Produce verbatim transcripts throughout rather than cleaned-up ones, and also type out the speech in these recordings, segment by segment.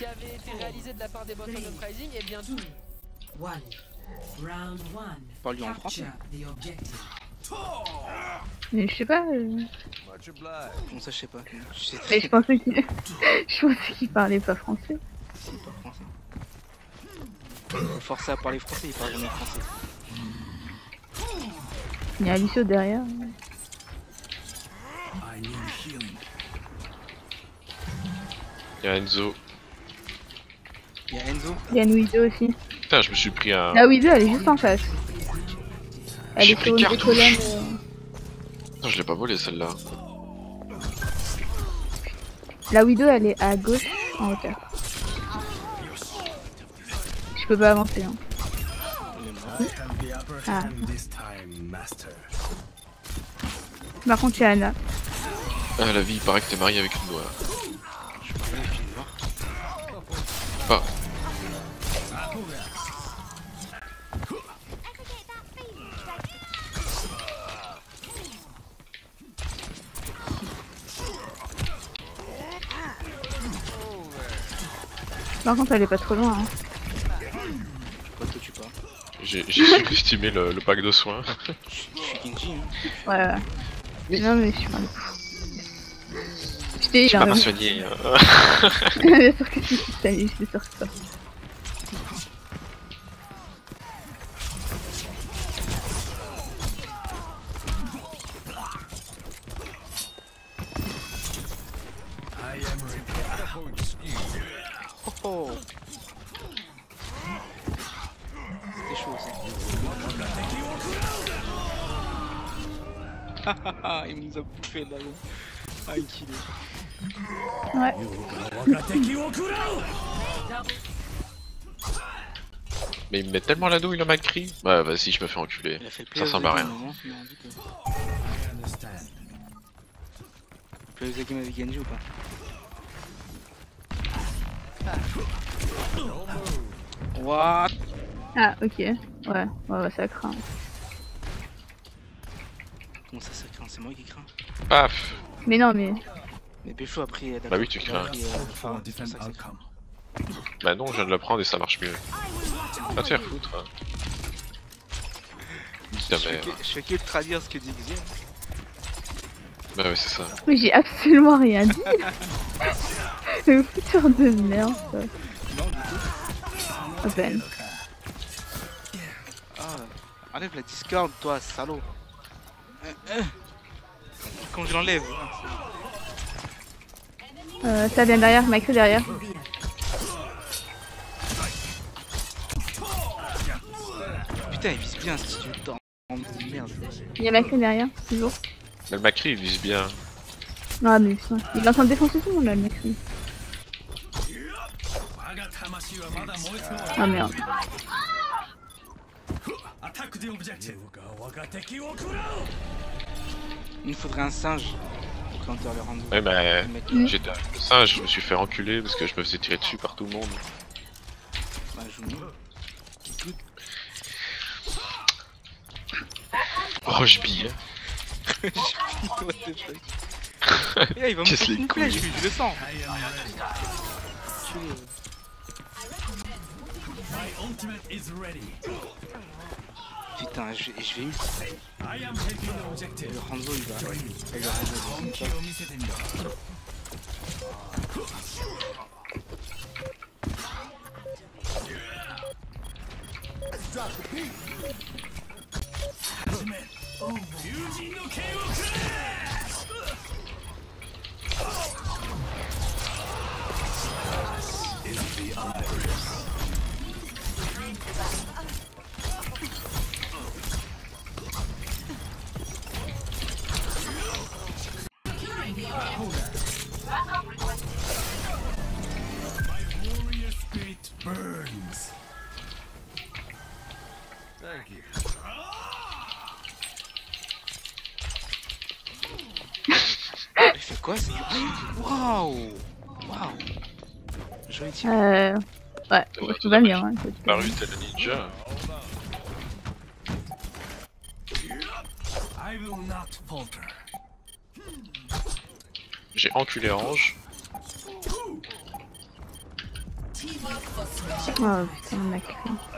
qui avait été réalisé de la part des bots of Uprising, et bien tout. Parle-lui en français. Mais je sais pas. Euh... Comment ça, je sais pas. Je sais Mais je pensais qu'il je pensais qu'il parlait pas français. C'est pas français. Forcé à parler français, il parle jamais français. Il y a Alicio derrière. Il y a Enzo. Il y a Enzo. Il y a une Widow aussi. Putain, je me suis pris un. La Widow, elle est juste en face. Elle J'ai est pris sur une des cartouche. colonnes. Euh... Non, je l'ai pas volé celle-là. La Widow, elle est à gauche en hauteur. Je peux pas avancer. Hein. Ah. Par contre, il y a Anna. Ah, la vie, il paraît que t'es marié avec une noire. Je parlais avec une noire. Pas. Par contre, elle est pas trop loin. Hein. Quoi que tu parles. J'ai surestimé le, le pack de soins. Je suis Genji. Hein. Ouais, ouais. Mais... Non, mais je suis pas. Je t'ai Je suis dit, pas hein. soigné. Bien sûr que si, si, ça y est, je suis sûr que ça. Oh oh. C'était chaud ça. Il nous a bouffé là. Ah, il kill. Ouais. Mais il me met tellement la douille le McCree. Ouais, vas-y, je me fais enculer. Ça ressemble à rien. Tu as game avec Genji ou pas? What? Ah, ok. Ouais, ouais, ouais, ça craint. Comment ça, ça craint? C'est moi qui crains. Paf. Mais non, mais. Mais Pécho a pris. Bah oui, tu crains. Pris, euh, enfin, ça ça craint. Bah non, je viens de le prendre et ça marche mieux. Va te faire foutre. Hein. Je fais, que, je fais que traduire ce que dit Xien. Bah ouais, c'est ça. Mais j'ai absolument rien dit. Le fouteur de merde. Ça. Non, du tout. À peine. Ah, enlève la Discord, toi, salaud. Euh, euh. Quand je l'enlève. Euh, ça vient derrière, Macri derrière. Putain, il vise bien ce type de temps. Merde. Il y a Macri derrière, toujours. Mais le McCree il vise bien. Ah, mais putain, il est en train de défoncer tout le monde là, le Macri. Ah merde. Il nous faudrait un singe pour counter le rando. Ouais, mais Mm. j'étais avec le singe, je me suis fait enculer parce que je me faisais tirer dessus par tout le monde. Bah, je vous Oh, je bille. What the fuck. Et là, il va me Casse faire les une flèche, lui, je le sens. Putain, je, je vais ult. Le Hanzo il va. Et le Hanzo il va. Il fait quoi c'est... Waouh. Waouh. Joli tir. Euh. Ouais, Ouais, tout va bien. Hein, Paru tel le ninja. J'ai enculé Ange. Oh putain, on a cru.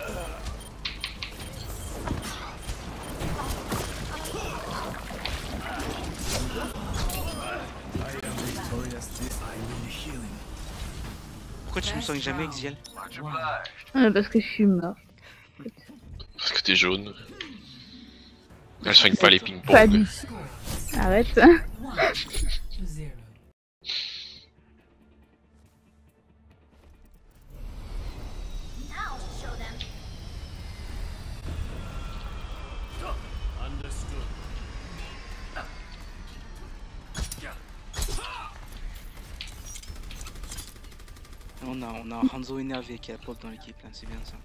Pourquoi tu me sens jamais, Xiel? Ah, parce que je suis mort. Parce que t'es jaune. Elle soigne pas les Pas ping-pong. du tout. Arrête. On a, on a un Hanzo énervé qui a pop dans l'équipe là, c'est bien ça.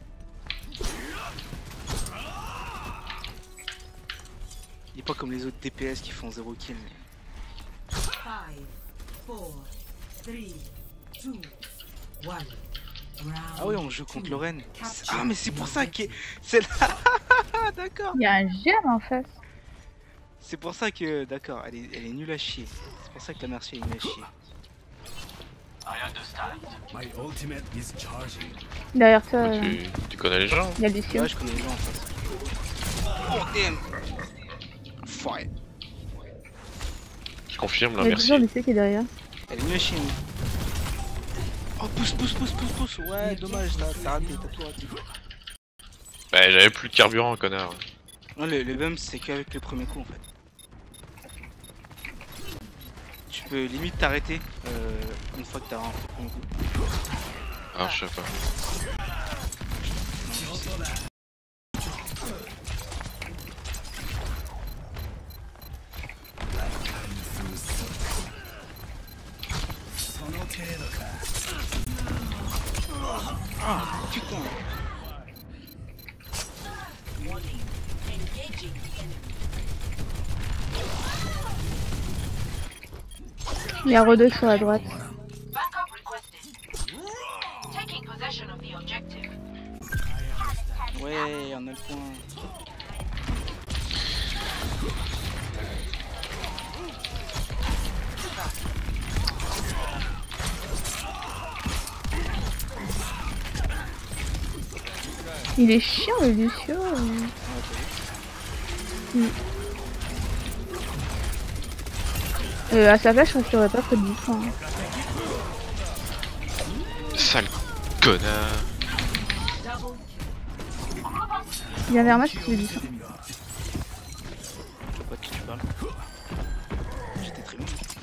Il est pas comme les autres D P S qui font zéro kill. Mais... Ah oui, on joue contre Lorraine. Ah mais c'est pour ça que c'est là. D'accord. Il y a un germe en face. C'est pour ça que d'accord, elle est, elle est nulle à chier. C'est pour ça que la Mercy est nulle à chier. Derrière toi, euh, Tu, tu connais les gens? il y a Lucio. Ouais, je connais les gens en face. Oh damn. Foiré. Je confirme, là, Il y a merci. toujours Lucio qui est derrière. Elle est nulle à chier. hein. Oh pousse, pousse, pousse, pousse, pousse. Ouais, dommage, t'as t'as raté, t'as tout raté. Bah, j'avais plus de carburant, connard. Non, le, le bump c'est qu'avec le premier coup en fait. Tu peux limite t'arrêter euh, une fois que t'as un premier coup. Ah, je sais pas. Ah putain. Il y a Rodeux sur la droite. Ouais, on a le point. Il est chiant le Lucio. euh. Mm. Euh, à sa place, je crois que j'aurais pas pris de dix points. hein. Sale connard. Viens vers moi si tu veux dix points. Je vois pas de qui tu parles. J'étais très bon.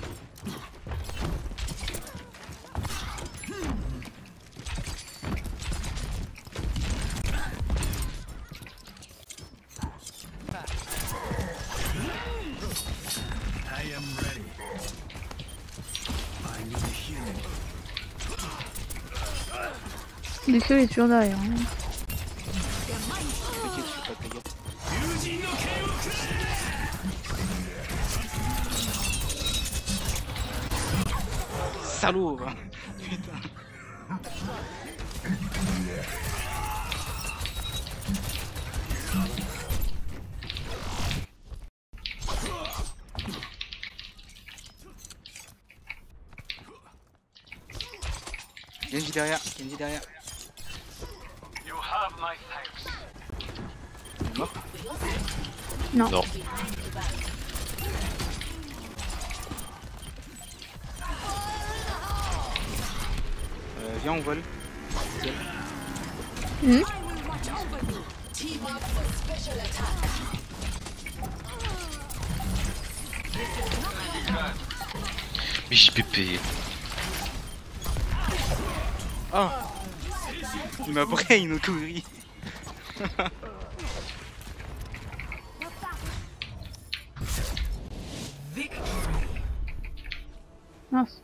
Lucio est toujours derrière. hein. T'inquiète, je suis pas ta gueule. Salaud va. Putain. Genji derrière, Genji derrière. Mort. Non. Non. Euh, viens on vole. Hmm. Mais J P P. Oh. Il m'a brain une autogris. Mince.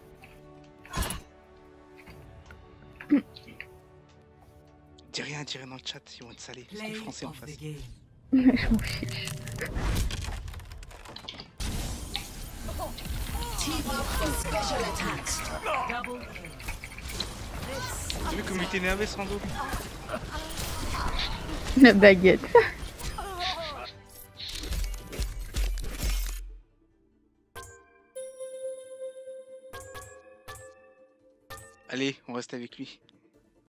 Dis rien, dis rien dans le chat, ils vont être salés. Parce qu'il est français en face. Je m'en fiche. T'as vu comme il était énervé sans dos? La baguette. Allez, on reste avec lui.